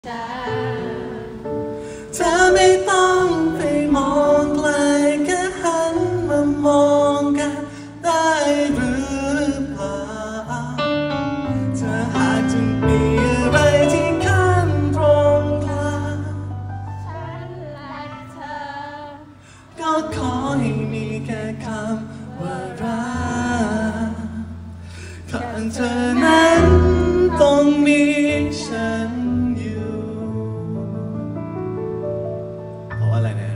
เธอไม่ต้องไปมองไกลแค่หันมามองกันได้หรือเปล่าเธอหากจะมีอะไรที่ขั้นตรงกลางฉันและเธอก็ขอให้มีแค่คำว่ารักข้างเธอนั้นต้องมีฉันอะไรนะ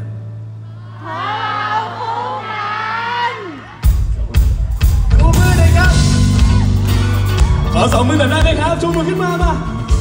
ชูมือเลยครับขอสองมือหน่อยได้ไหมครับชูมือขึ้นมาป่ะ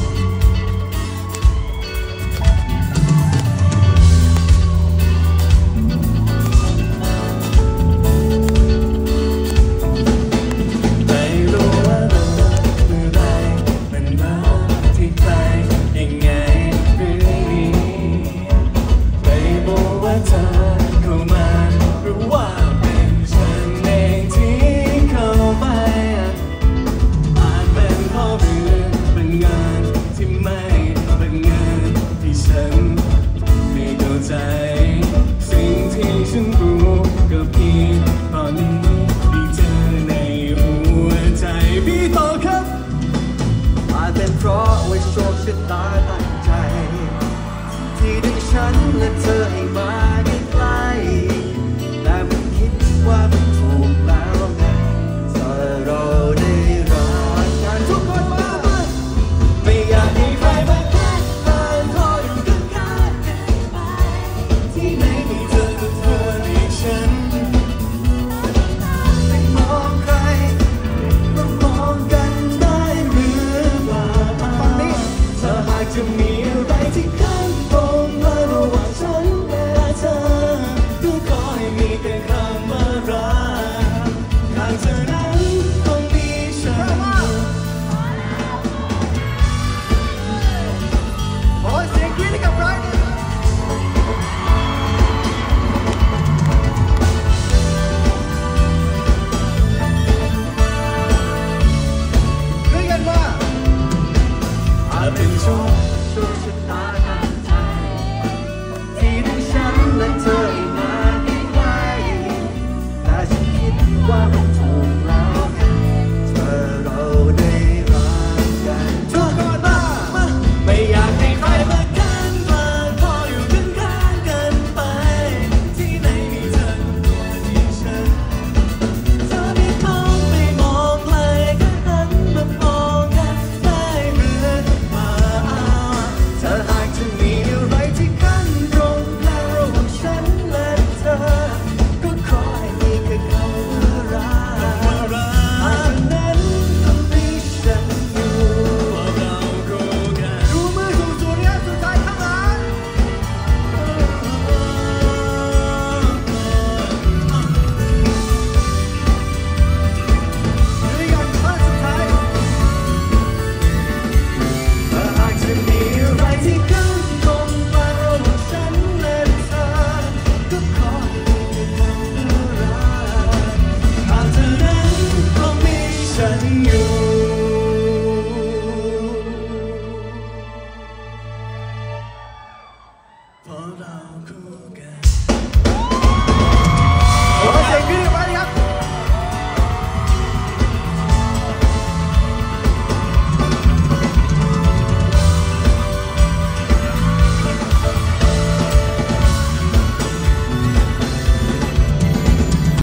สิ่งที่ฉันรู้ก็เพียงตอนนี้มีเธอในหัวใจพี่ต่อครับอาจเป็นเพราะว่าโชคชะตาตั้งใจที่ดึงฉันและเธอให้มาใกล้ๆแต่มันคิดว่ามันถูกแล้วไงถ้าเราได้รักกันทุกคนมาไม่อยากให้ใครมาแค่ผ่านพออยู่ข้างๆกันไปที่ไหนมีเธอกับเธอในฉันไม่มองใครมามองกันได้หรือเปล่าถ้าหากจะมีอะไรที่ขั้นตรงระหว่างฉันและเธอก็ขอให้มีแค่คำว่ารักข้างเธอนั้นต้องมีฉันขอเสียงกรี๊ดให้กับไบรท์เป็นโชคชะ